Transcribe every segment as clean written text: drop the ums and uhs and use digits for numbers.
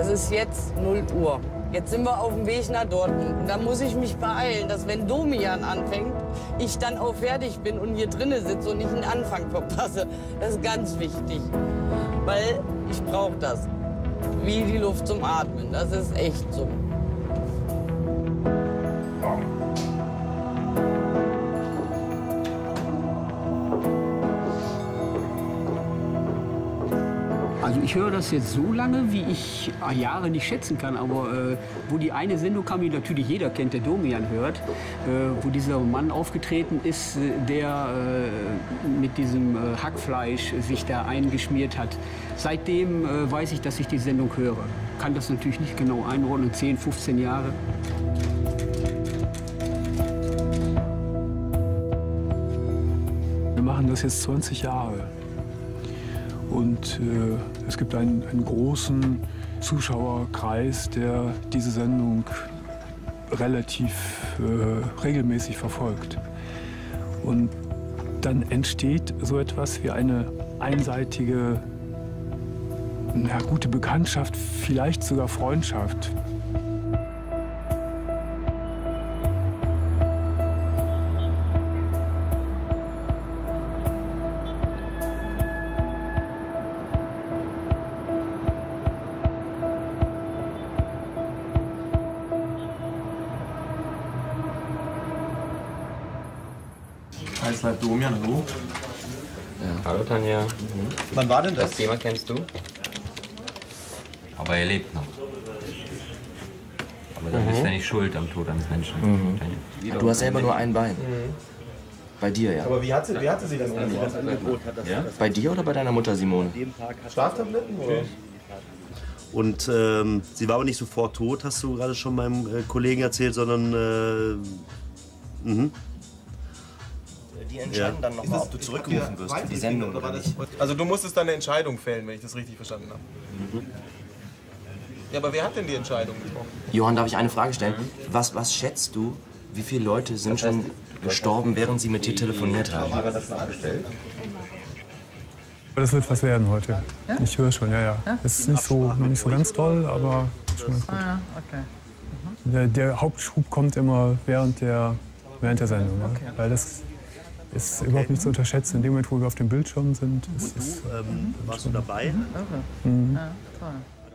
Das ist jetzt 0 Uhr. Jetzt sind wir auf dem Weg nach Dortmund. Und da muss ich mich beeilen, dass wenn Domian anfängt, ich dann auch fertig bin und hier drinnen sitze und nicht den Anfang verpasse. Das ist ganz wichtig, weil ich brauche das. Wie die Luft zum Atmen, das ist echt so. Also ich höre das jetzt so lange, wie ich Jahre nicht schätzen kann, aber wo die eine Sendung kam, die natürlich jeder kennt, der Domian hört, wo dieser Mann aufgetreten ist, der mit diesem Hackfleisch sich da eingeschmiert hat. Seitdem weiß ich, dass ich die Sendung höre. Kann das natürlich nicht genau einordnen, 10, 15 Jahre. Wir machen das jetzt 20 Jahre. Und es gibt einen großen Zuschauerkreis, der diese Sendung relativ regelmäßig verfolgt. Und dann entsteht so etwas wie eine einseitige, gute Bekanntschaft, vielleicht sogar Freundschaft. Domian, hallo. Ja. Hallo Tanja. Wann war denn das? Das Thema kennst du? Aber er lebt noch. Aber dann bist du ja nicht schuld am Tod eines Menschen. Du hast selber nur ein Bein. Bei dir, ja. Aber wie hatte sie das Angebot? Ja? Bei dir oder bei deiner Mutter, Simone? Schlaftabletten? Oder? Und sie war aber nicht sofort tot, hast du gerade schon meinem Kollegen erzählt, sondern Die entscheiden dann nochmal, ob du zurückgerufen wirst für die Sendung oder nicht. Also du musstest dann eine Entscheidung fällen, wenn ich das richtig verstanden habe. Ja, aber wer hat denn die Entscheidung getroffen? Johann, darf ich eine Frage stellen? Was schätzt du, wie viele Leute sind schon gestorben, während sie mit dir telefoniert haben? Aber das wird was werden heute. Ja? Ich höre schon, ja. Es ist nicht so ganz toll, aber schon ganz gut. Okay. Der Hauptschub kommt immer während der Sendung. Okay. Weil das ist überhaupt nicht zu unterschätzen. In dem Moment, wo wir auf dem Bildschirm sind, warst du dabei? Ja, toll.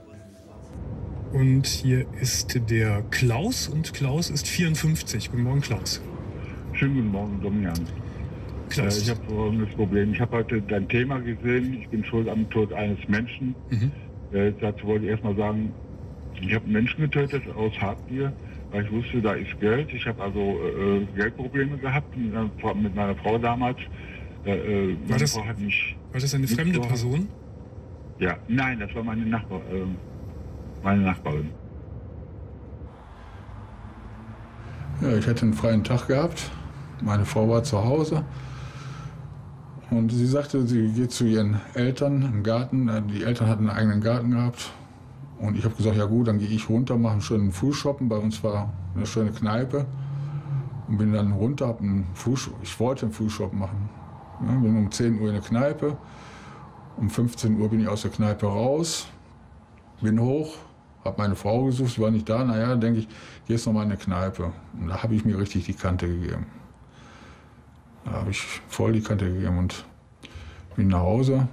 Und hier ist der Klaus und Klaus ist 54. Guten Morgen, Klaus. Schönen guten Morgen, Domian. Klaus. Ich habe folgendes Problem. Ich habe heute dein Thema gesehen. Ich bin schuld am Tod eines Menschen. Dazu wollte ich erst mal sagen, ich habe einen Menschen getötet aus Habgier, weil ich wusste, da ist Geld. Ich habe also Geldprobleme gehabt mit meiner Frau damals. War das eine fremde Person? Ja, nein, das war meine Nachbarin. Ja, ich hatte einen freien Tag gehabt. Meine Frau war zu Hause. Und sie sagte, sie geht zu ihren Eltern im Garten. Die Eltern hatten einen eigenen Garten gehabt. Und ich habe gesagt, ja gut, dann gehe ich runter, mache einen schönen Fußshoppen. Bei uns war eine schöne Kneipe. Und bin dann runter, ich wollte einen Fußshoppen machen. Ja, bin um 10 Uhr in der Kneipe. Um 15 Uhr bin ich aus der Kneipe raus. Bin hoch, habe meine Frau gesucht, sie war nicht da. Naja, denke ich, gehst noch mal in eine Kneipe. Und da habe ich mir richtig die Kante gegeben. Da habe ich voll die Kante gegeben und bin nach Hause.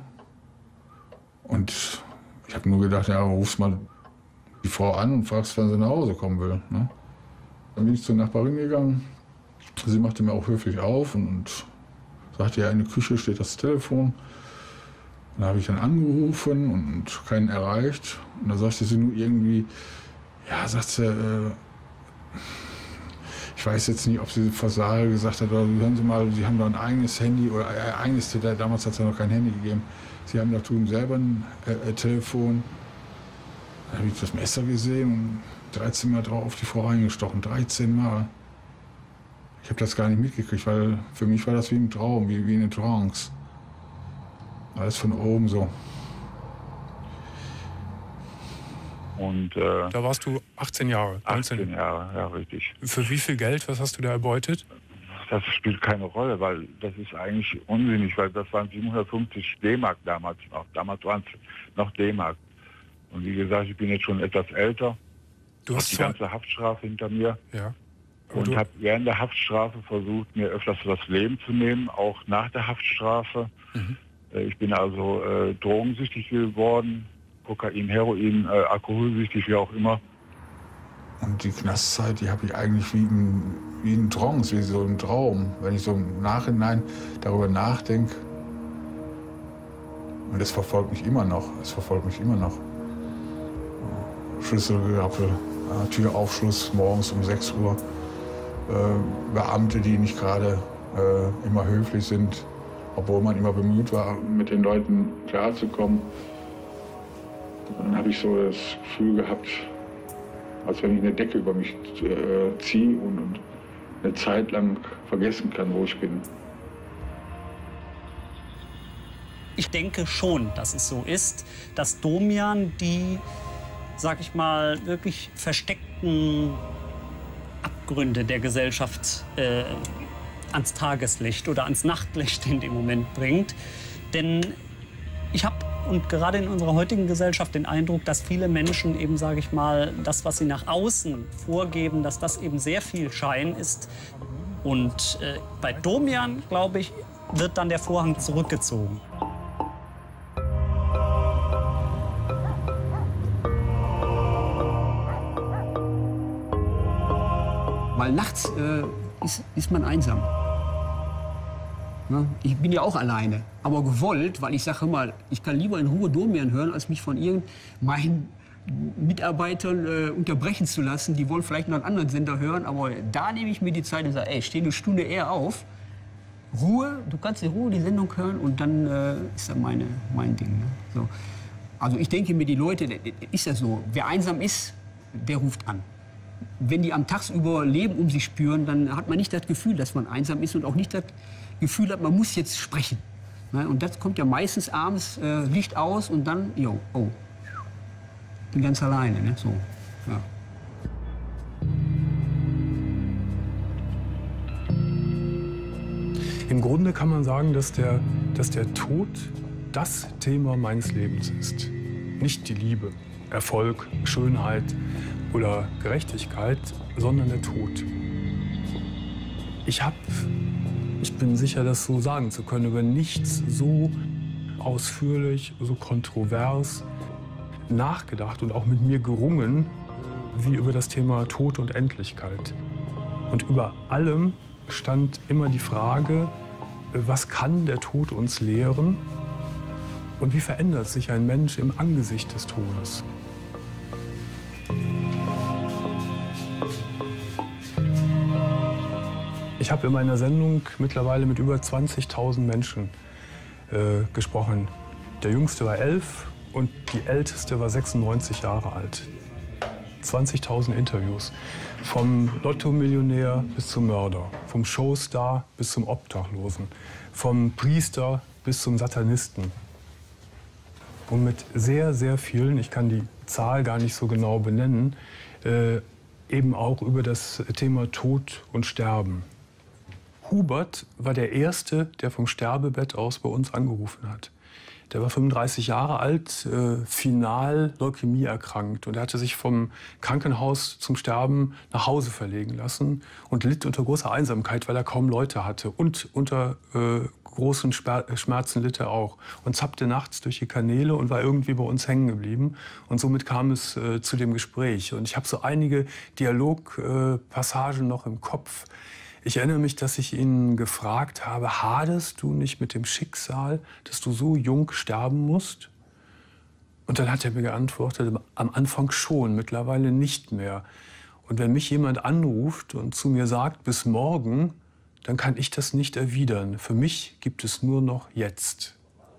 Und ich habe nur gedacht, ja, rufst mal die Frau an und fragst, wann sie nach Hause kommen will. Ne? Dann bin ich zur Nachbarin gegangen. Sie machte mir auch höflich auf und sagte, ja, in der Küche steht das Telefon. Da habe ich dann angerufen und keinen erreicht. Und da sagte sie nur irgendwie, ja, sagt sie, ich weiß jetzt nicht, ob sie Versal gesagt hat, oder hören Sie mal, Sie haben da ein eigenes Handy, oder ein eigenes, damals hat es ja noch kein Handy gegeben. Sie haben da drüben selber ein Telefon. Dann habe ich das Messer gesehen und 13 Mal drauf auf die Frau reingestochen, 13 Mal. Ich habe das gar nicht mitgekriegt, weil für mich war das wie ein Traum, wie eine Trance. Alles von oben so. Und, da warst du 18 Jahre. 18 Jahre, ja, richtig. Für wie viel Geld, was hast du da erbeutet? Das spielt keine Rolle, weil das ist eigentlich unsinnig, weil das waren 750 D-Mark damals noch. Damals waren es noch D-Mark. Und wie gesagt, ich bin jetzt schon etwas älter. Du hast die ganze Haftstrafe hinter mir. Ja. Und habe während der Haftstrafe versucht, mir öfters das Leben zu nehmen, auch nach der Haftstrafe. Ich bin also drogensüchtig geworden, Kokain, Heroin, alkoholsüchtig, wie auch immer. Und die Knastzeit, die habe ich eigentlich wie ein Trance, wie so ein Traum. Wenn ich so im Nachhinein darüber nachdenke. Und es verfolgt mich immer noch. Schlüsselgerappel, Türaufschluss morgens um 6 Uhr. Beamte, die nicht gerade immer höflich sind, obwohl man immer bemüht war, mit den Leuten klarzukommen. Dann habe ich so das Gefühl gehabt, als wenn ich eine Decke über mich ziehe und eine Zeit lang vergessen kann, wo ich bin. Ich denke schon, dass es so ist, dass Domian die, sag ich mal, wirklich versteckten Abgründe der Gesellschaft ans Tageslicht oder ans Nachtlicht in dem Moment bringt. Denn ich habe, und gerade in unserer heutigen Gesellschaft, den Eindruck, dass viele Menschen eben, sage ich mal, das, was sie nach außen vorgeben, dass das eben sehr viel Schein ist. Und bei Domian, glaube ich, wird dann der Vorhang zurückgezogen. Weil nachts ist man einsam. Ne? Ich bin ja auch alleine, aber gewollt, weil ich sage mal, ich kann lieber in Ruhe Domian hören, als mich von meinen Mitarbeitern unterbrechen zu lassen. Die wollen vielleicht noch einen anderen Sender hören, aber da nehme ich mir die Zeit und sage, ey, steh eine Stunde eher auf. Ruhe, du kannst in Ruhe die Sendung hören und dann ist das mein Ding. Ne? So. Also ich denke mir, die Leute, ist ja so, wer einsam ist, der ruft an. Wenn die am Tagsüber Leben um sich spüren, dann hat man nicht das Gefühl, dass man einsam ist und auch nicht das Gefühl hat, man muss jetzt sprechen. Und das kommt ja meistens abends, Licht aus und dann, oh, bin ganz alleine. Ne? So, ja. Im Grunde kann man sagen, dass der Tod das Thema meines Lebens ist. Nicht die Liebe, Erfolg, Schönheit oder Gerechtigkeit, sondern der Tod. Ich bin sicher, das so sagen zu können, über nichts so ausführlich, so kontrovers nachgedacht und auch mit mir gerungen, wie über das Thema Tod und Endlichkeit. Und über allem stand immer die Frage, was kann der Tod uns lehren und wie verändert sich ein Mensch im Angesicht des Todes? Ich habe in meiner Sendung mittlerweile mit über 20.000 Menschen gesprochen. Der Jüngste war 11 und die Älteste war 96 Jahre alt. 20.000 Interviews. Vom Lotto-Millionär bis zum Mörder, vom Showstar bis zum Obdachlosen, vom Priester bis zum Satanisten. Und mit sehr, sehr vielen, ich kann die Zahl gar nicht so genau benennen, eben auch über das Thema Tod und Sterben. Hubert war der Erste, der vom Sterbebett aus bei uns angerufen hat. Der war 35 Jahre alt, final Leukämie erkrankt. Und er hatte sich vom Krankenhaus zum Sterben nach Hause verlegen lassen und litt unter großer Einsamkeit, weil er kaum Leute hatte. Und unter großen Schmerzen litt er auch. Und zappte nachts durch die Kanäle und war irgendwie bei uns hängen geblieben. Und somit kam es zu dem Gespräch. Und ich habe so einige Dialogpassagen noch im Kopf. Ich erinnere mich, dass ich ihn gefragt habe, hadest du nicht mit dem Schicksal, dass du so jung sterben musst? Und dann hat er mir geantwortet, am Anfang schon, mittlerweile nicht mehr. Und wenn mich jemand anruft und zu mir sagt, bis morgen, dann kann ich das nicht erwidern. Für mich gibt es nur noch jetzt.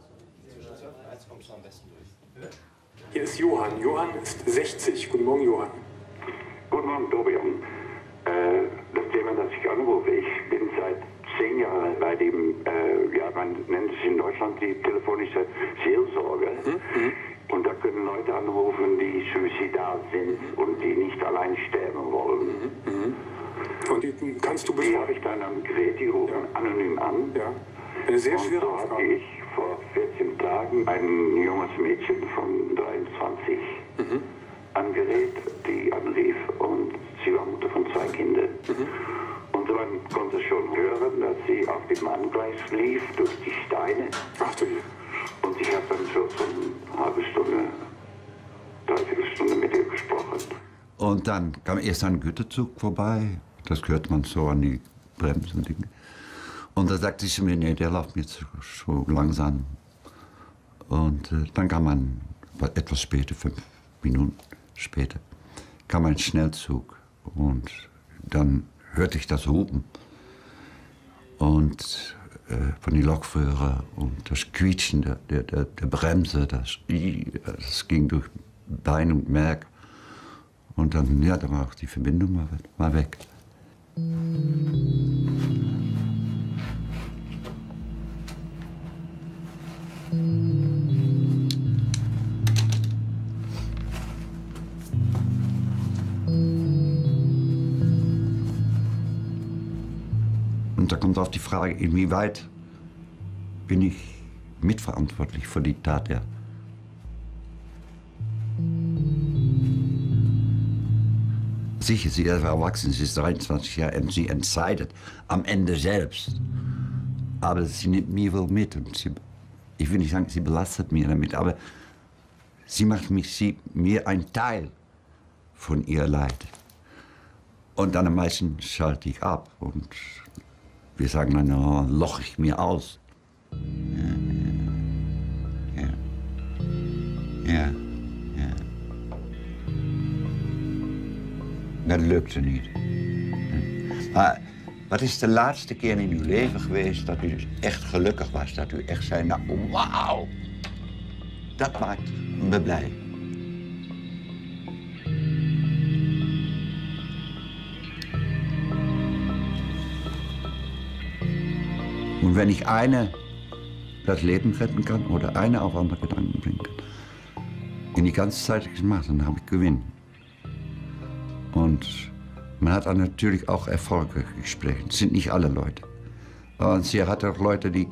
Hier ist Johann. Johann ist 60. Guten Morgen, Johann. Guten Morgen, Tobian. Das Thema, das ich anrufe, ich bin seit 10 Jahren bei dem, man nennt es in Deutschland die telefonische Seelsorge. Und da können Leute anrufen, die suizidal sind und die nicht allein sterben wollen. Und die kannst du Die habe ich dann am Gerät, die rufen anonym an. Ja. Eine sehr schwere Aufgabe. Aufgabe. Die ich vor 14 einigen Tagen ein junges Mädchen von 23 angerät, die anlief, und sie war Mutter von 2 Kindern. Und man konnte schon hören, dass sie auf dem Manngleis lief, durch die Steine. Und ich habe dann so eine halbe Stunde, 30 Stunde mit ihr gesprochen. Und dann kam erst ein Güterzug vorbei, das hört man so an die Bremsen. Und da sagte sie mir, nee, der läuft mir so langsam. Und dann kam etwas später, 5 Minuten später, kam ein Schnellzug. Und dann hörte ich das Hupen und von den Lokführern und das Quietschen der Bremse, das ging durch Bein und Merk. Und dann, ja, dann war auch die Verbindung mal weg. Und da kommt auf die Frage, inwieweit bin ich mitverantwortlich für die Tat der. Sicher, sie ist erwachsen, sie ist 23 Jahre und sie entscheidet am Ende selbst. Aber sie nimmt mich wohl mit. Und ich will nicht sagen, sie belastet mich damit, aber sie macht mir ein Teil von ihr Leid. Und dann am meisten schalte ich ab. Und wir sagen dann, oh, loch ich mir aus. Ja. Dat lukte niet. Maar wat is de laatste keer in uw leven geweest dat u dus echt gelukkig was? Dat u echt zei, nou, wauw, dat maakt me blij. Und wenn ich eine das Leben retten kann oder eine auf andere Gedanken bringen kann, in die ganze Zeit gemacht, dann habe ich Gewinn. Und man hat dann natürlich auch Erfolge gesprochen. Das sind nicht alle Leute. Und sie hat auch Leute, die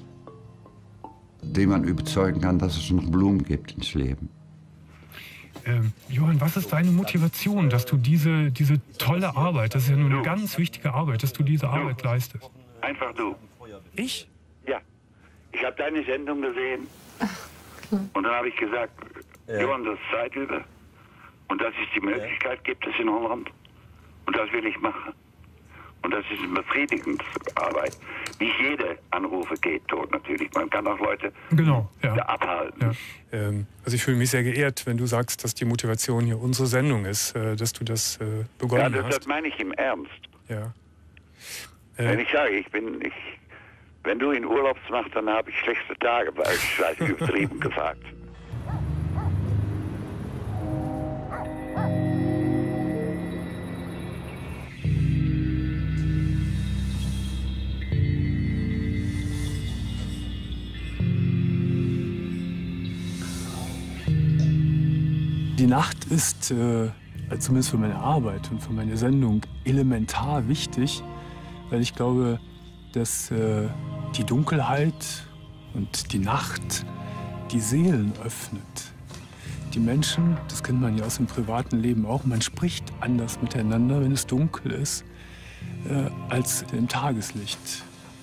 man überzeugen kann, dass es noch Blumen gibt ins Leben. Johann, was ist deine Motivation, dass du diese tolle Arbeit, das ist ja nur eine ganz wichtige Arbeit, dass du diese Arbeit leistest? Einfach du. Ich? Ja. Ich habe deine Sendung gesehen. Und dann habe ich gesagt, Johann, das ist Zeit über. Und dass es die Möglichkeit gibt, es in Holland. Und das will ich machen. Und das ist eine befriedigende Arbeit. Nicht jede Anrufe geht dort natürlich. Man kann auch Leute abhalten. Ja. Also ich fühle mich sehr geehrt, wenn du sagst, dass die Motivation hier unsere Sendung ist, dass du das begonnen hast. Ja, das meine ich im Ernst. Ja. Wenn ich sage, wenn du in Urlaub machst, dann habe ich schlechte Tage, weil ich übertrieben gesagt. Die Nacht ist, zumindest für meine Arbeit und für meine Sendung, elementar wichtig, weil ich glaube, dass die Dunkelheit und die Nacht die Seelen öffnet. Die Menschen, das kennt man ja aus dem privaten Leben auch, man spricht anders miteinander, wenn es dunkel ist, als im Tageslicht.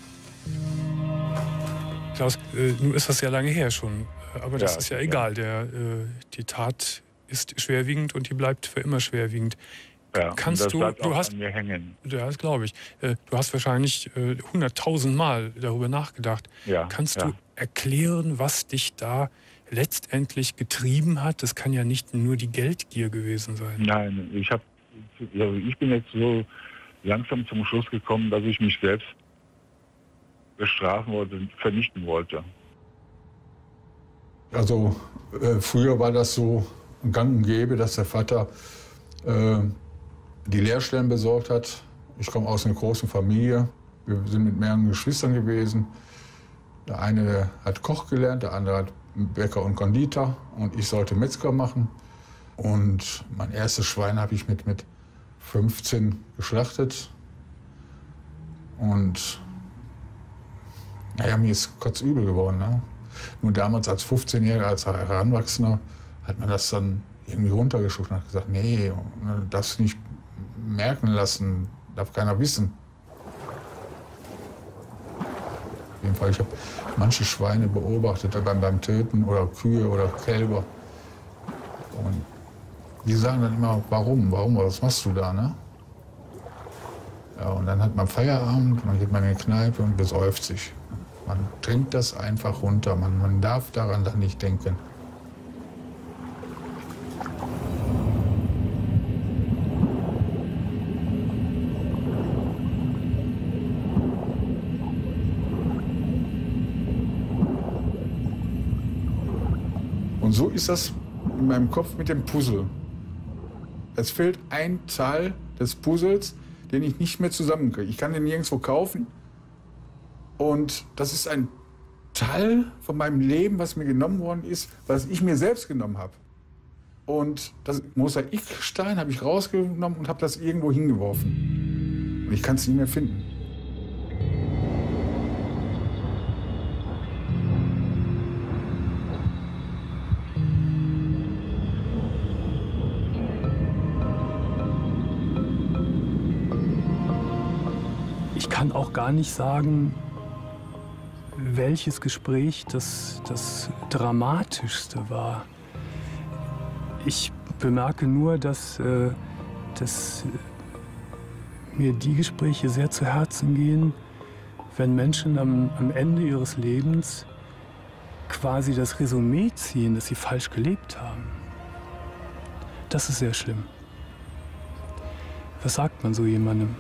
Klaus, nun ist das ja lange her schon, aber das ist ja egal. Die Tat ist schwerwiegend und die bleibt für immer schwerwiegend. Ja, Kannst du hast an mir hängen. Ja, das glaube ich. Du hast wahrscheinlich 100.000 Mal darüber nachgedacht. Ja, Kannst du erklären, was dich da letztendlich getrieben hat? Das kann ja nicht nur die Geldgier gewesen sein. Nein, ich bin jetzt so langsam zum Schluss gekommen, dass ich mich selbst bestrafen wollte, vernichten wollte. Also früher war das so gang und gäbe, dass der Vater die Lehrstellen besorgt hat. Ich komme aus einer großen Familie. Wir sind mit mehreren Geschwistern gewesen. Der eine hat Koch gelernt, der andere hat Bäcker und Konditor und ich sollte Metzger machen. Und mein erstes Schwein habe ich mit 15 geschlachtet. Und naja, mir ist kotzübel geworden. Ne? Nur damals als 15-Jähriger, als Heranwachsender, hat man das dann irgendwie runtergeschluckt und hat gesagt, nee, das nicht merken lassen, darf keiner wissen. Auf jeden Fall, ich habe manche Schweine beobachtet beim Töten oder Kühe oder Kälber. Und die sagen dann immer, warum, was machst du da, ne? Ja, und dann hat man Feierabend, man geht mal in die Kneipe und besäuft sich. Man trinkt das einfach runter, man darf daran dann nicht denken. Und so ist das in meinem Kopf mit dem Puzzle. Es fehlt ein Teil des Puzzles, den ich nicht mehr zusammenkriege. Ich kann den nirgendwo kaufen. Und das ist ein Teil von meinem Leben, was mir genommen worden ist, was ich mir selbst genommen habe. Und das Mosaikstein habe ich rausgenommen und habe das irgendwo hingeworfen. Und ich kann es nicht mehr finden. Ich kann auch gar nicht sagen, welches Gespräch das Dramatischste war. Ich bemerke nur, dass mir die Gespräche sehr zu Herzen gehen, wenn Menschen am Ende ihres Lebens quasi das Resümee ziehen, dass sie falsch gelebt haben. Das ist sehr schlimm. Was sagt man so jemandem?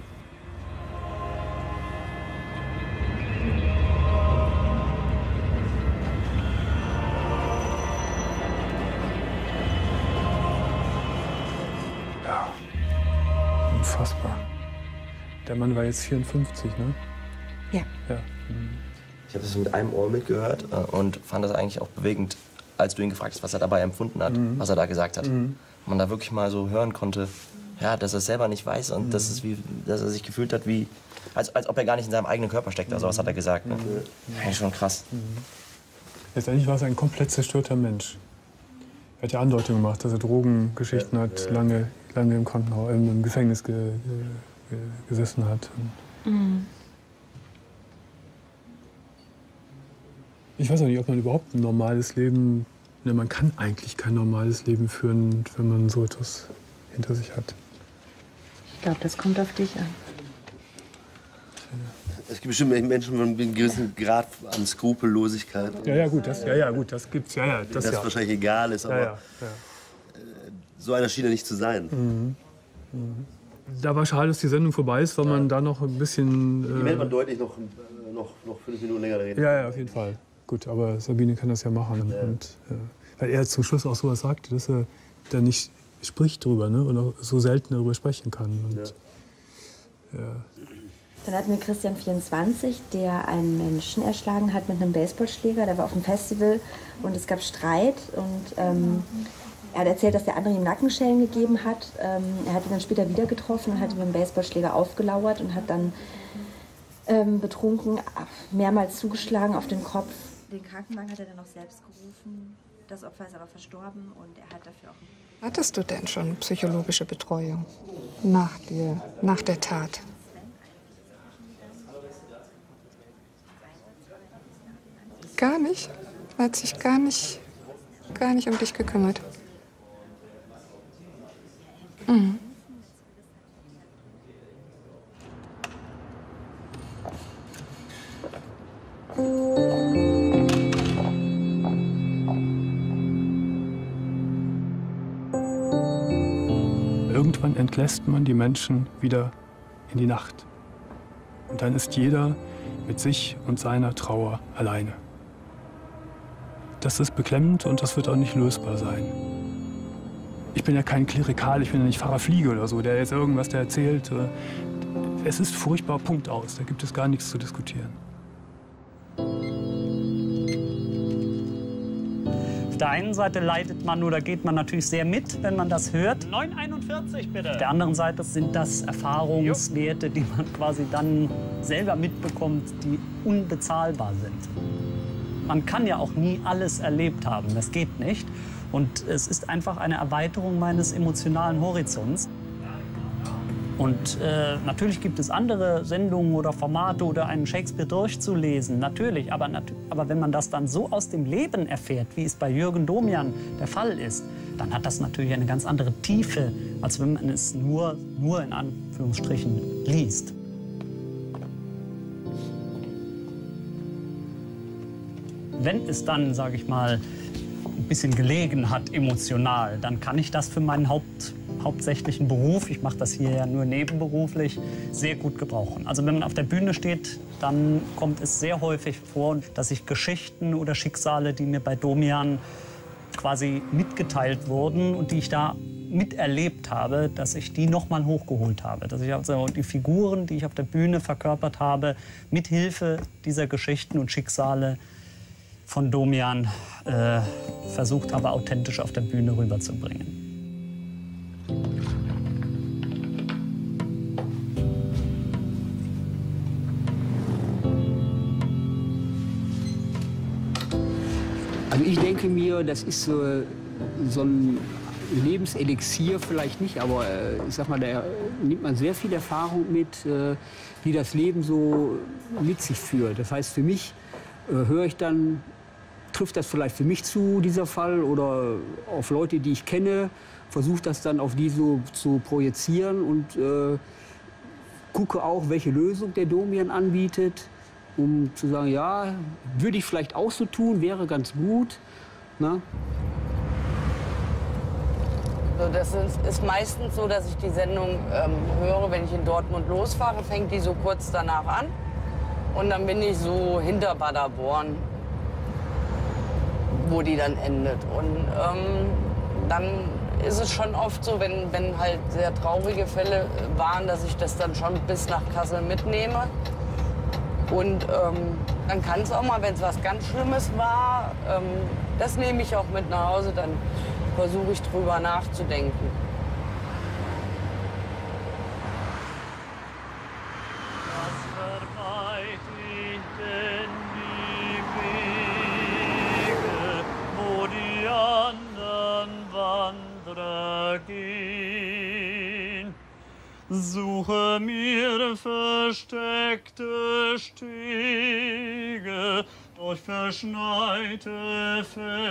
Unfassbar. Der Mann war jetzt 54, ne? Ja. Ich habe das mit einem Ohr mitgehört und fand das eigentlich auch bewegend, als du ihn gefragt hast, was er dabei empfunden hat, was er da gesagt hat. Man da wirklich mal so hören konnte, ja, dass er es selber nicht weiß und dass er sich gefühlt hat, wie, als ob er gar nicht in seinem eigenen Körper steckt. Also was hat er gesagt? Ne? Eigentlich schon krass. Letztendlich war es ein komplett zerstörter Mensch. Er hat ja Andeutungen gemacht, dass er Drogengeschichten hat, lange im Krankenhaus, im Gefängnis gesessen hat. Ich weiß auch nicht, ob man überhaupt ein normales Leben, ne, man kann eigentlich kein normales Leben führen, wenn man so etwas hinter sich hat. Ich glaube, das kommt auf dich an. Es gibt bestimmt Menschen mit einem gewissen Grad an Skrupellosigkeit. Ja, gut, das gibt's, das wahrscheinlich egal ist, aber so einer schien er nicht zu sein. Da war schade, dass die Sendung vorbei ist, weil man da noch ein bisschen... Hier hätte man deutlich noch 5 Minuten länger reden. Ja, auf jeden Fall. Gut, aber Sabine kann das ja machen. Ja. Und, weil er zum Schluss auch sowas sagte, dass er da nicht spricht drüber, ne? Und auch so selten darüber sprechen kann. Und, Dann hatten wir Christian 24, der einen Menschen erschlagen hat mit einem Baseballschläger. Der war auf einem Festival und es gab Streit. Und er hat erzählt, dass der andere ihm Nackenschellen gegeben hat. Er hat ihn dann später wieder getroffen und hat ihn mit dem Baseballschläger aufgelauert und hat dann betrunken mehrmals zugeschlagen auf den Kopf. Den Krankenwagen hat er dann auch selbst gerufen. Das Opfer ist aber verstorben und er hat dafür auch... Hattest du denn schon psychologische Betreuung nach der Tat? Gar nicht? Er hat sich gar nicht um dich gekümmert? Mhm. Irgendwann entlässt man die Menschen wieder in die Nacht. Und dann ist jeder mit sich und seiner Trauer alleine. Das ist beklemmend und das wird auch nicht lösbar sein. Ich bin ja kein Klerikal, ich bin ja nicht Pfarrer Fliege oder so, der jetzt irgendwas der erzählt. Es ist furchtbar, Punkt aus. Da gibt es gar nichts zu diskutieren. Auf der einen Seite leidet man oder geht man natürlich sehr mit, wenn man das hört. 941 bitte. Auf der anderen Seite sind das Erfahrungswerte, die man quasi dann selber mitbekommt, die unbezahlbar sind. Man kann ja auch nie alles erlebt haben, das geht nicht. Und es ist einfach eine Erweiterung meines emotionalen Horizonts. Und natürlich gibt es andere Sendungen oder Formate oder einen Shakespeare durchzulesen, natürlich. Aber wenn man das dann so aus dem Leben erfährt, wie es bei Jürgen Domian der Fall ist, dann hat das natürlich eine ganz andere Tiefe, als wenn man es nur in Anführungsstrichen liest. Wenn es dann, sage ich mal, ein bisschen gelegen hat emotional, dann kann ich das für meinen hauptsächlichen Beruf, ich mache das hier ja nur nebenberuflich, sehr gut gebrauchen. Also wenn man auf der Bühne steht, dann kommt es sehr häufig vor, dass ich Geschichten oder Schicksale, die mir bei Domian quasi mitgeteilt wurden und die ich da miterlebt habe, dass ich die noch mal hochgeholt habe. Dass ich also die Figuren, die ich auf der Bühne verkörpert habe, mit Hilfe dieser Geschichten und Schicksale von Domian versucht habe, authentisch auf der Bühne rüberzubringen. Also ich denke mir, das ist so ein Lebenselixier vielleicht nicht, aber ich sag mal, da nimmt man sehr viel Erfahrung mit, wie das Leben so mit sich führt. Das heißt, für mich höre ich dann, trifft das vielleicht für mich zu, dieser Fall, oder auf Leute, die ich kenne, versuche das dann auf die so zu projizieren und gucke auch, welche Lösung der Domian anbietet, um zu sagen, ja, würde ich vielleicht auch so tun, wäre ganz gut. Ne? Also das ist meistens so, dass ich die Sendung höre, wenn ich in Dortmund losfahre, fängt die so kurz danach an. Und dann bin ich so hinter Paderborn, wo die dann endet. Und dann ist es schon oft so, wenn halt sehr traurige Fälle waren, dass ich das dann schon bis nach Kassel mitnehme. Und dann kann es auch mal, wenn es was ganz Schlimmes war, das nehme ich auch mit nach Hause, dann versuche ich drüber nachzudenken. Suche mir versteckte Stege durch verschneite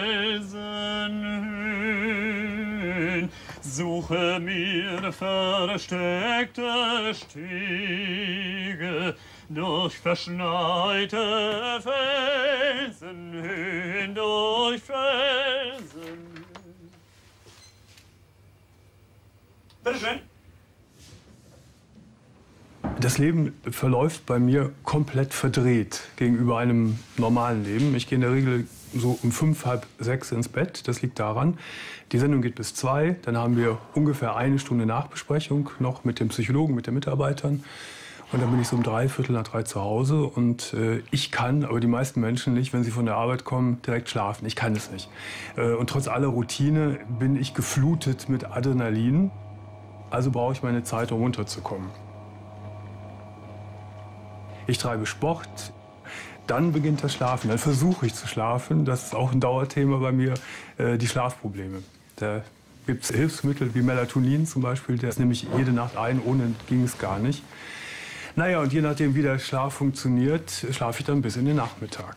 Felsenhöhen. Suche mir versteckte Stege durch verschneite Felsenhöhen, durch Felsenhöhen. Bitte schön. Das Leben verläuft bei mir komplett verdreht gegenüber einem normalen Leben. Ich gehe in der Regel so um 5, halb 6 ins Bett. Das liegt daran, die Sendung geht bis 2. Dann haben wir ungefähr 1 Stunde Nachbesprechung noch mit dem Psychologen, mit den Mitarbeitern. Und dann bin ich so um 3, Viertel nach 3 zu Hause. Und ich kann, aber die meisten Menschen nicht, wenn sie von der Arbeit kommen, direkt schlafen. Ich kann es nicht. Und trotz aller Routine bin ich geflutet mit Adrenalin. Also brauche ich meine Zeit, um runterzukommen. Ich treibe Sport, dann beginnt das Schlafen, dann versuche ich zu schlafen. Das ist auch ein Dauerthema bei mir, die Schlafprobleme. Da gibt es Hilfsmittel wie Melatonin zum Beispiel, das nehme ich jede Nacht ein, ohne ging es gar nicht. Naja, und je nachdem, wie der Schlaf funktioniert, schlafe ich dann bis in den Nachmittag.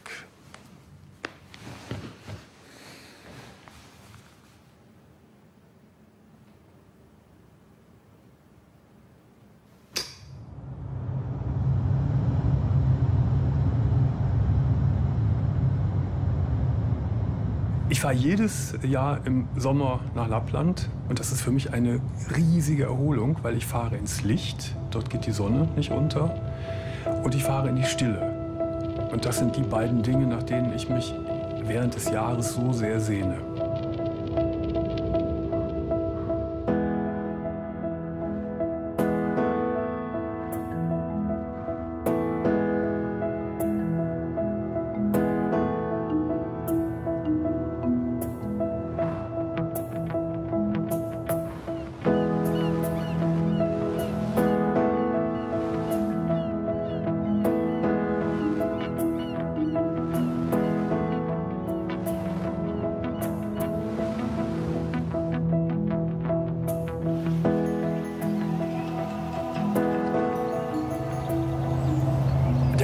Ich fahre jedes Jahr im Sommer nach Lappland und das ist für mich eine riesige Erholung, weil ich fahre ins Licht, dort geht die Sonne nicht unter, und ich fahre in die Stille. Und das sind die beiden Dinge, nach denen ich mich während des Jahres so sehr sehne.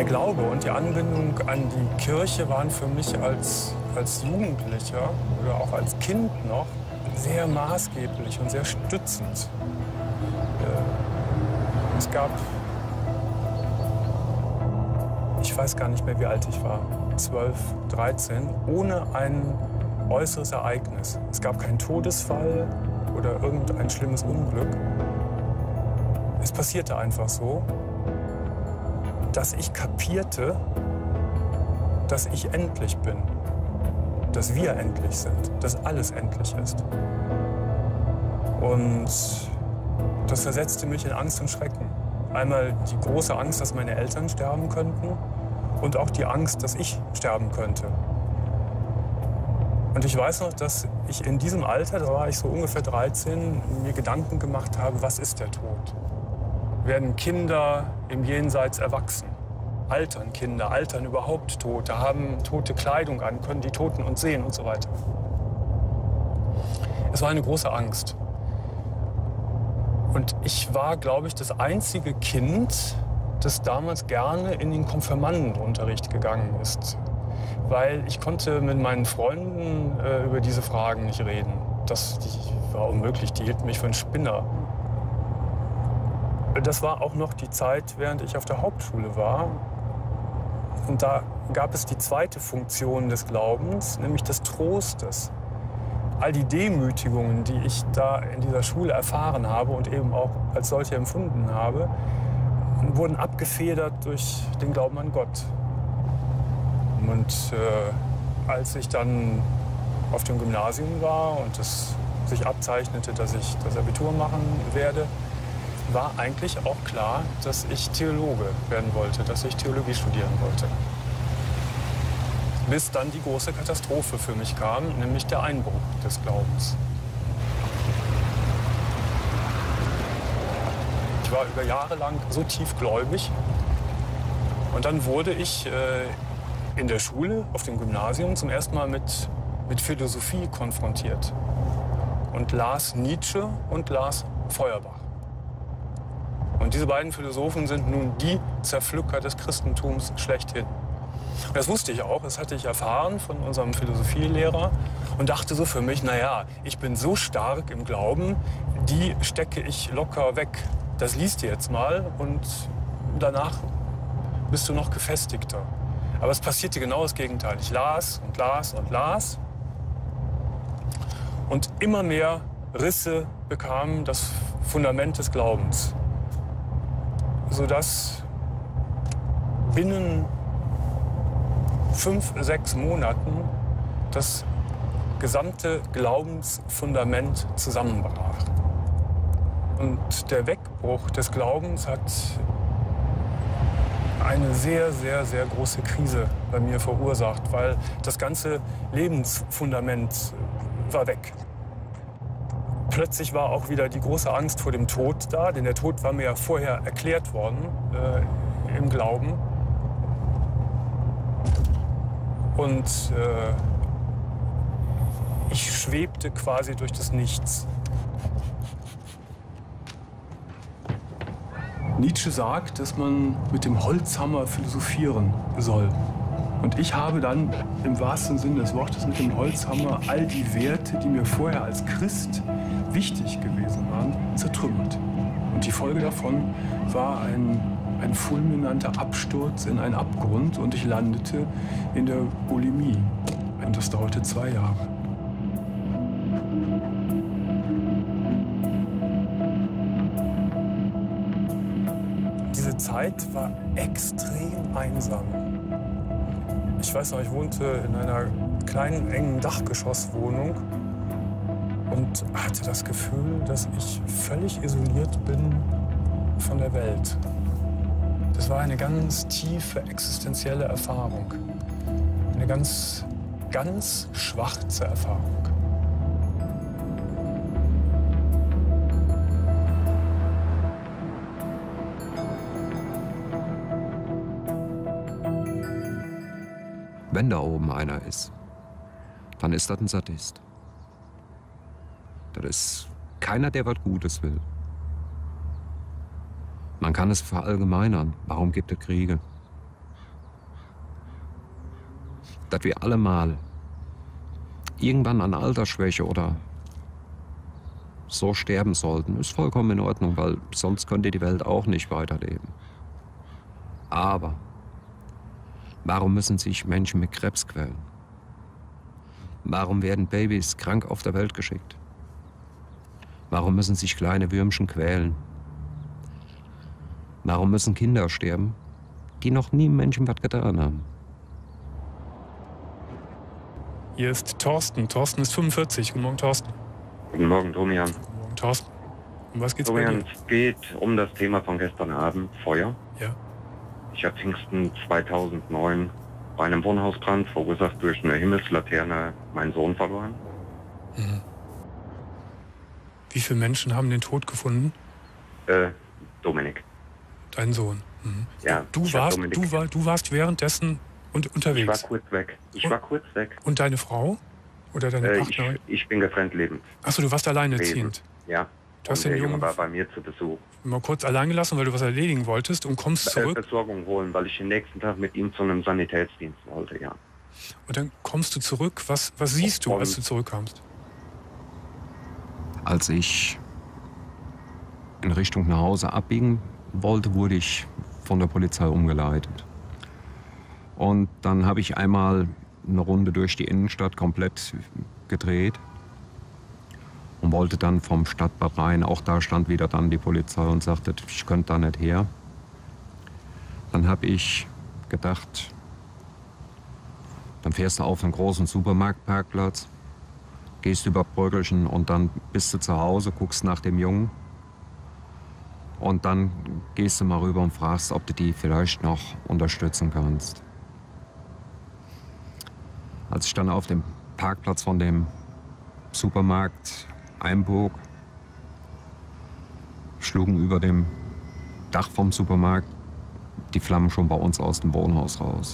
Der Glaube und die Anbindung an die Kirche waren für mich als Jugendlicher oder auch als Kind noch sehr maßgeblich und sehr stützend. Es gab, ich weiß gar nicht mehr, wie alt ich war, 12, 13, ohne ein äußeres Ereignis. Es gab keinen Todesfall oder irgendein schlimmes Unglück. Es passierte einfach so, dass ich kapierte, dass ich endlich bin, dass wir endlich sind, dass alles endlich ist. Und das versetzte mich in Angst und Schrecken. Einmal die große Angst, dass meine Eltern sterben könnten und auch die Angst, dass ich sterben könnte. Und ich weiß noch, dass ich in diesem Alter, da war ich so ungefähr 13, mir Gedanken gemacht habe, was ist der Tod? Werden Kinder im Jenseits erwachsen? Altern Kinder, altern überhaupt Tote, haben tote Kleidung an, können die Toten uns sehen und so weiter. Es war eine große Angst. Und ich war, glaube ich, das einzige Kind, das damals gerne in den Konfirmandenunterricht gegangen ist. Weil ich konnte mit meinen Freunden über diese Fragen nicht reden. Das war unmöglich, die hielten mich für einen Spinner. Das war auch noch die Zeit, während ich auf der Hauptschule war. Und da gab es die zweite Funktion des Glaubens, nämlich des Trostes. All die Demütigungen, die ich da in dieser Schule erfahren habe und eben auch als solche empfunden habe, wurden abgefedert durch den Glauben an Gott. Und als ich dann auf dem Gymnasium war und es sich abzeichnete, dass ich das Abitur machen werde, war eigentlich auch klar, dass ich Theologe werden wollte, dass ich Theologie studieren wollte. Bis dann die große Katastrophe für mich kam, nämlich der Einbruch des Glaubens. Ich war über Jahre lang so tiefgläubig. Und dann wurde ich in der Schule, auf dem Gymnasium, zum ersten Mal mit Philosophie konfrontiert. Und las Nietzsche und las Feuerbach. Und diese beiden Philosophen sind nun die Zerpflücker des Christentums schlechthin. Und das wusste ich auch, das hatte ich erfahren von unserem Philosophielehrer und dachte so für mich, naja, ich bin so stark im Glauben, die stecke ich locker weg. Das liest du jetzt mal und danach bist du noch gefestigter. Aber es passierte genau das Gegenteil. Ich las und las und las und immer mehr Risse bekamen das Fundament des Glaubens, sodass binnen 5, 6 Monaten das gesamte Glaubensfundament zusammenbrach. Und der Wegbruch des Glaubens hat eine sehr, sehr, sehr große Krise bei mir verursacht, weil das ganze Lebensfundament war weg. Plötzlich war auch wieder die große Angst vor dem Tod da, denn der Tod war mir ja vorher erklärt worden im Glauben. Und ich schwebte quasi durch das Nichts. Nietzsche sagt, dass man mit dem Holzhammer philosophieren soll. Und ich habe dann im wahrsten Sinne des Wortes mit dem Holzhammer all die Werte, die mir vorher als Christ wichtig gewesen waren, zertrümmert. Und die Folge davon war ein fulminanter Absturz in einen Abgrund und ich landete in der Bulimie. Und das dauerte 2 Jahre. Diese Zeit war extrem einsam. Ich weiß noch, ich wohnte in einer kleinen, engen Dachgeschosswohnung und hatte das Gefühl, dass ich völlig isoliert bin von der Welt. Das war eine ganz tiefe existenzielle Erfahrung. Eine ganz, ganz schwarze Erfahrung. Wenn da oben einer ist, dann ist das ein Sadist. Das ist keiner, der was Gutes will. Man kann es verallgemeinern. Warum gibt es Kriege? dass wir alle mal irgendwann an Altersschwäche oder so sterben sollten, ist vollkommen in Ordnung, weil sonst könnte die Welt auch nicht weiterleben. Aber warum müssen sich Menschen mit Krebs quälen? Warum werden Babys krank auf der Welt geschickt? Warum müssen sich kleine Würmchen quälen? Warum müssen Kinder sterben, die noch nie Menschen was getan haben? Hier ist Thorsten. Thorsten ist 45. Guten Morgen, Thorsten. Guten Morgen, Domian. Guten Morgen, Thorsten. Um was geht's Domian, bei dir? es geht um das Thema von gestern Abend, Feuer. Ja. Ich habe Pfingsten 2009 bei einem Wohnhausbrand, verursacht durch eine Himmelslaterne, meinen Sohn verloren. Mhm. Wie viele Menschen haben den Tod gefunden? Dominik. Dein Sohn. Mhm. Ja, Du warst währenddessen unterwegs. Ich war kurz weg. Ich war kurz weg. Und deine Frau? Oder deine Partnerin? Ich bin getrennt lebend. Achso, du warst alleinerziehend. Ja. Du hast Und den der Junge Jungen war bei mir zu Besuch. mal kurz allein gelassen, weil du was erledigen wolltest und kommst zurück. Versorgung holen, weil ich den nächsten Tag mit ihm zu einem Sanitätsdienst wollte, ja. Und dann kommst du zurück. Was siehst du, als du zurückkommst? Als ich in Richtung nach Hause abbiegen wollte, wurde ich von der Polizei umgeleitet. Und dann habe ich einmal eine Runde durch die Innenstadt komplett gedreht und wollte dann vom Stadtbad rein. Auch da stand wieder dann die Polizei und sagte, ich könnte da nicht her. Dann habe ich gedacht, dann fährst du auf einen großen Supermarktparkplatz, gehst über Bröckelchen und dann bist du zu Hause, guckst nach dem Jungen. Und dann gehst du mal rüber und fragst, ob du die vielleicht noch unterstützen kannst. Als ich dann auf dem Parkplatz von dem Supermarkt einbog, schlugen über dem Dach vom Supermarkt die Flammen schon bei uns aus dem Wohnhaus raus.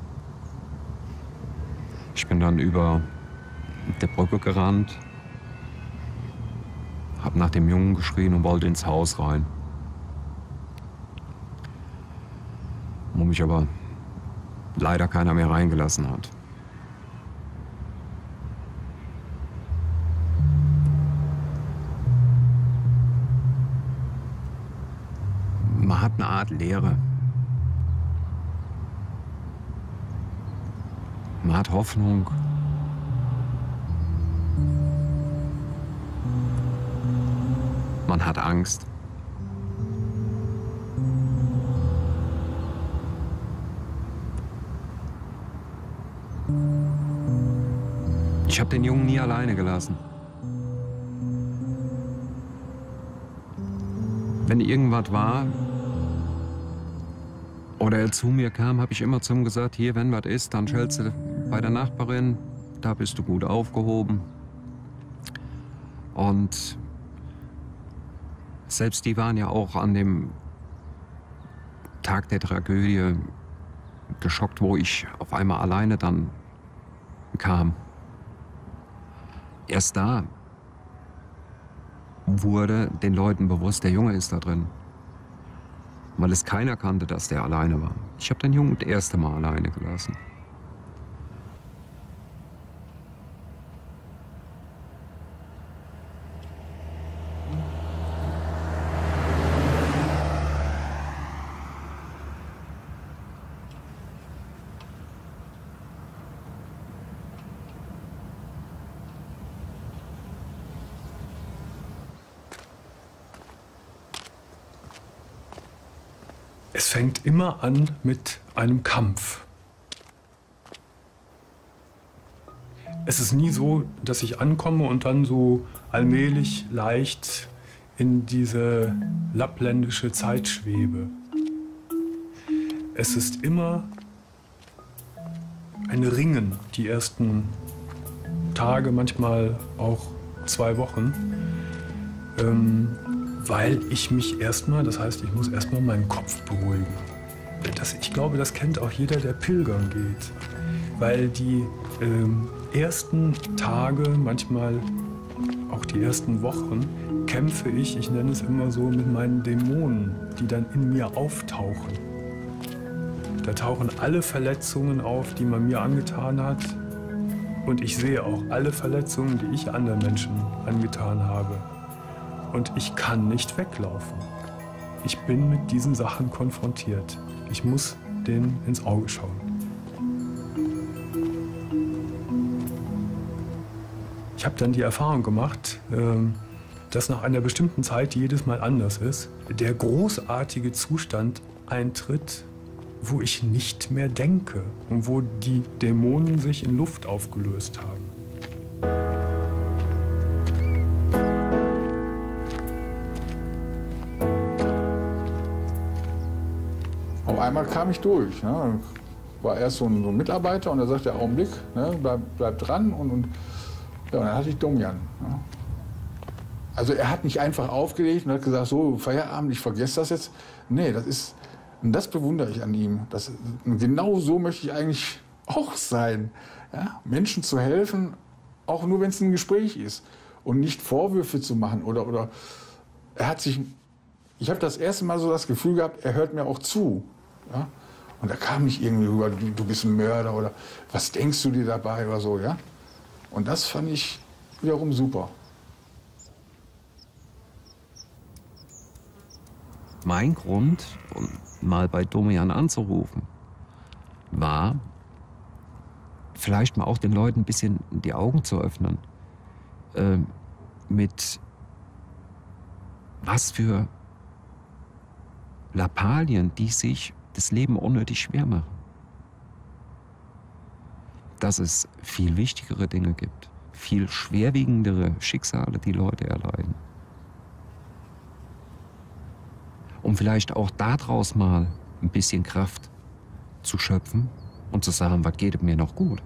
Ich bin dann über der Brücke gerannt, hab nach dem Jungen geschrien und wollte ins Haus rein. Wo mich aber leider keiner mehr reingelassen hat. Man hat eine Art Leere. Man hat Hoffnung. Man hat Angst. Ich habe den Jungen nie alleine gelassen. Wenn irgendwas war oder er zu mir kam, habe ich immer zu ihm gesagt, hier, wenn was ist, dann stellst du bei der Nachbarin, da bist du gut aufgehoben. Und selbst die waren ja auch an dem Tag der Tragödie geschockt, wo ich auf einmal alleine dann kam. Erst da wurde den Leuten bewusst, der Junge ist da drin. Weil es keiner kannte, dass der alleine war. Ich habe den Jungen das erste Mal alleine gelassen. Es fängt immer an mit einem Kampf. Es ist nie so, dass ich ankomme und dann so allmählich leicht in diese lappländische Zeit schwebe. Es ist immer ein Ringen, die ersten Tage, manchmal auch 2 Wochen. Weil ich mich erstmal, das heißt, ich muss erstmal meinen Kopf beruhigen. Ich glaube, das kennt auch jeder, der pilgern geht. Weil die ersten Tage, manchmal auch die ersten Wochen, kämpfe ich nenne es immer so, mit meinen Dämonen, die dann in mir auftauchen. Da tauchen alle Verletzungen auf, die man mir angetan hat. Und ich sehe auch alle Verletzungen, die ich anderen Menschen angetan habe. Und ich kann nicht weglaufen. Ich bin mit diesen Sachen konfrontiert. Ich muss denen ins Auge schauen. Ich habe dann die Erfahrung gemacht, dass nach einer bestimmten Zeit, die jedes Mal anders ist, der großartige Zustand eintritt, wo ich nicht mehr denke und wo die Dämonen sich in Luft aufgelöst haben. Auf einmal kam ich durch. Ne? War erst so ein Mitarbeiter und er sagte, Augenblick, ne? bleib dran. Und dann hatte ich Domian. Ne? Also er hat nicht einfach aufgelegt und hat gesagt, so Feierabend, ich vergesse das jetzt. Nee, das bewundere ich an ihm. Genau so möchte ich eigentlich auch sein. Ja? Menschen zu helfen, auch nur wenn es ein Gespräch ist. Und nicht Vorwürfe zu machen. Oder ich habe das erste Mal so das Gefühl gehabt, er hört mir auch zu. Ja? Und da kam nicht irgendwie rüber, du bist ein Mörder oder was denkst du dir dabei oder so. Ja? Und das fand ich wiederum super. Mein Grund, mal bei Domian anzurufen, war, vielleicht mal auch den Leuten ein bisschen die Augen zu öffnen, mit was für Lappalien, die sich das Leben unnötig schwer machen. Dass es viel wichtigere Dinge gibt, viel schwerwiegendere Schicksale, die Leute erleiden. Um vielleicht auch daraus mal ein bisschen Kraft zu schöpfen und zu sagen, was geht mir noch gut.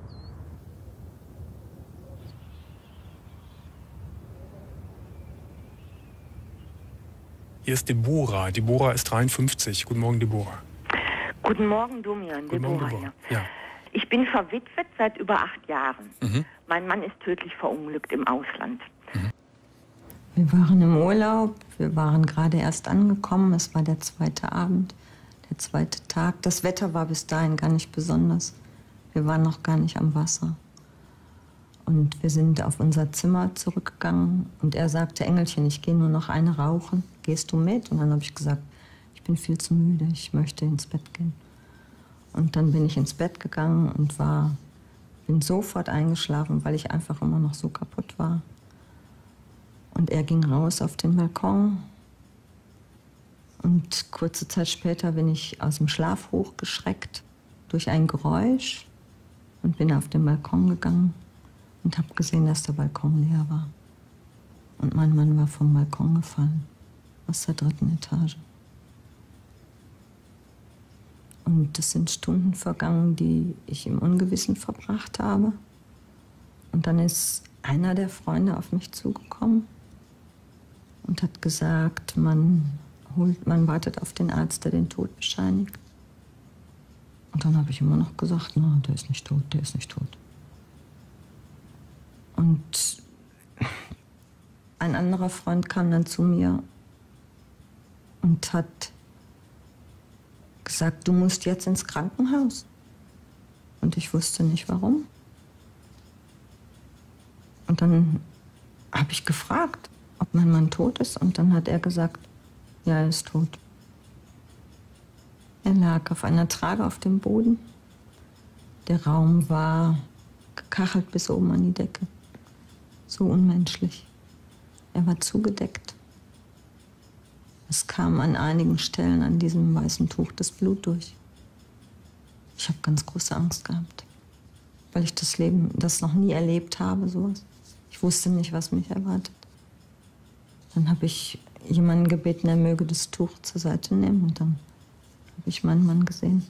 Hier ist Deborah. Deborah ist 53. Guten Morgen, Deborah. Guten Morgen, Domian. Guten Morgen, Deborah. Ja. Ich bin verwitwet seit über 8 Jahren. Mhm. Mein Mann ist tödlich verunglückt im Ausland. Wir waren im Urlaub, wir waren gerade erst angekommen, es war der 2. Abend, der 2. Tag. Das Wetter war bis dahin gar nicht besonders. Wir waren noch gar nicht am Wasser. Und wir sind auf unser Zimmer zurückgegangen und er sagte, Engelchen, ich gehe nur noch eine rauchen, gehst du mit? Und dann habe ich gesagt, ich bin viel zu müde, ich möchte ins Bett gehen. Und dann bin ich ins Bett gegangen und bin sofort eingeschlafen, weil ich einfach immer noch so kaputt war. Und er ging raus auf den Balkon. Und kurze Zeit später bin ich aus dem Schlaf hochgeschreckt durch ein Geräusch und bin auf den Balkon gegangen und habe gesehen, dass der Balkon leer war. Und mein Mann war vom Balkon gefallen, aus der 3. Etage. Und es sind Stunden vergangen, die ich im Ungewissen verbracht habe. Und dann ist einer der Freunde auf mich zugekommen und hat gesagt, man wartet auf den Arzt, der den Tod bescheinigt. Und dann habe ich immer noch gesagt, na, der ist nicht tot, der ist nicht tot. Und ein anderer Freund kam dann zu mir und hat gesagt, du musst jetzt ins Krankenhaus. Und ich wusste nicht, warum. Und dann habe ich gefragt, ob mein Mann tot ist. Und dann hat er gesagt, ja, er ist tot. Er lag auf einer Trage auf dem Boden. Der Raum war gekachelt bis oben an die Decke. So unmenschlich. Er war zugedeckt. Es kam an einigen Stellen an diesem weißen Tuch das Blut durch. Ich habe ganz große Angst gehabt, weil ich das noch nie erlebt habe, sowas. Ich wusste nicht, was mich erwartet. Dann habe ich jemanden gebeten, er möge das Tuch zur Seite nehmen. Und dann habe ich meinen Mann gesehen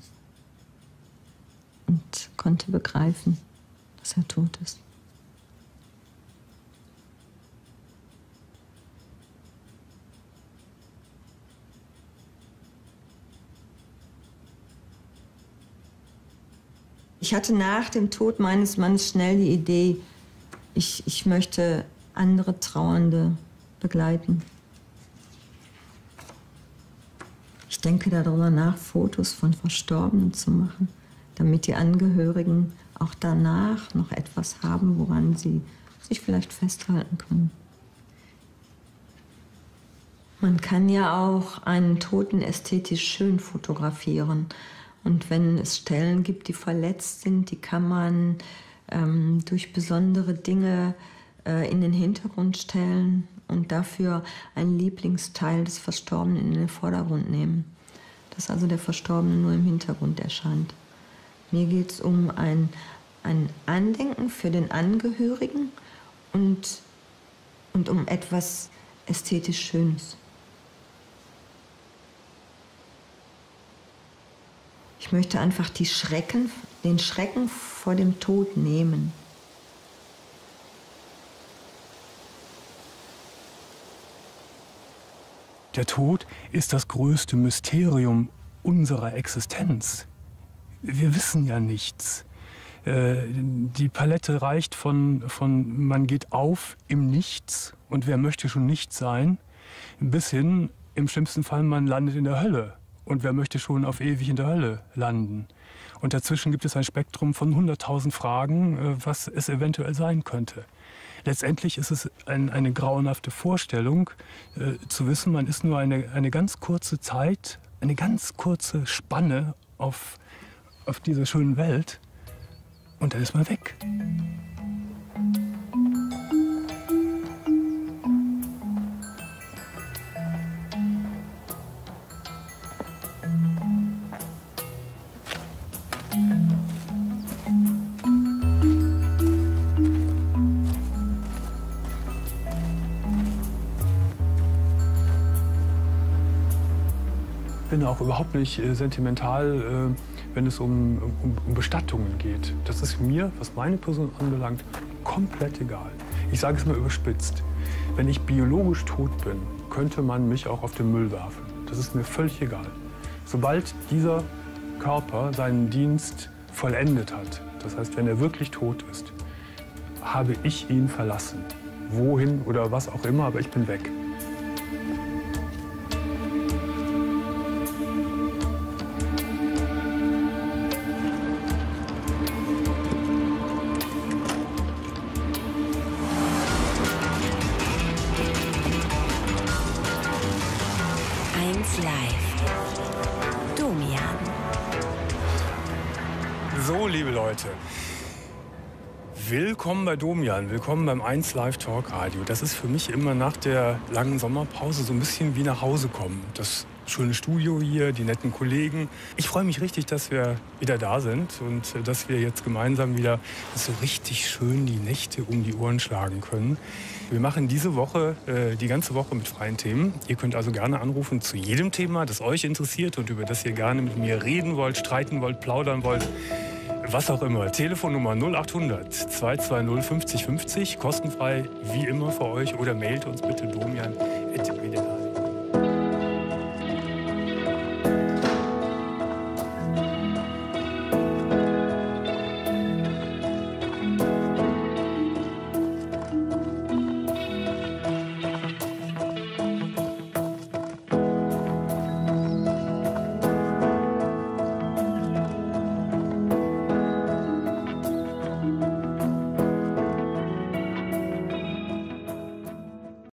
und konnte begreifen, dass er tot ist. Ich hatte nach dem Tod meines Mannes schnell die Idee, ich möchte andere Trauernde begleiten. Ich denke darüber nach, Fotos von Verstorbenen zu machen, damit die Angehörigen auch danach noch etwas haben, woran sie sich vielleicht festhalten können. Man kann ja auch einen Toten ästhetisch schön fotografieren. Und wenn es Stellen gibt, die verletzt sind, die kann man durch besondere Dinge in den Hintergrund stellen und dafür einen Lieblingsteil des Verstorbenen in den Vordergrund nehmen. Dass also der Verstorbene nur im Hintergrund erscheint. Mir geht es um ein Andenken für den Angehörigen und um etwas ästhetisch Schönes. Ich möchte einfach den Schrecken vor dem Tod nehmen. Der Tod ist das größte Mysterium unserer Existenz. Wir wissen ja nichts. Die Palette reicht von man geht auf im Nichts und wer möchte schon nichts sein, bis hin, im schlimmsten Fall, man landet in der Hölle. Und wer möchte schon auf ewig in der Hölle landen? Und dazwischen gibt es ein Spektrum von 100.000 Fragen, was es eventuell sein könnte. Letztendlich ist es eine grauenhafte Vorstellung, zu wissen, man ist nur eine ganz kurze Zeit, eine ganz kurze Spanne auf dieser schönen Welt und dann ist man weg. Ich bin auch überhaupt nicht sentimental, wenn es um Bestattungen geht. Das ist mir, was meine Person anbelangt, komplett egal. Ich sage es mal überspitzt. Wenn ich biologisch tot bin, könnte man mich auch auf den Müll werfen. Das ist mir völlig egal. Sobald dieser Körper seinen Dienst vollendet hat, das heißt, wenn er wirklich tot ist, habe ich ihn verlassen. Wohin oder was auch immer, aber ich bin weg. So, liebe Leute, willkommen bei Domian, willkommen beim 1 Live Talk Radio. Das ist für mich immer nach der langen Sommerpause so ein bisschen wie nach Hause kommen. Das schöne Studio hier, die netten Kollegen. Ich freue mich richtig, dass wir wieder da sind und dass wir jetzt gemeinsam wieder so richtig schön die Nächte um die Ohren schlagen können. Wir machen diese Woche, die ganze Woche mit freien Themen. Ihr könnt also gerne anrufen zu jedem Thema, das euch interessiert und über das ihr gerne mit mir reden wollt, streiten wollt, plaudern wollt. Was auch immer. Telefonnummer 0800 220 50 50, kostenfrei wie immer für euch. Oder mailt uns bitte domian@wdr.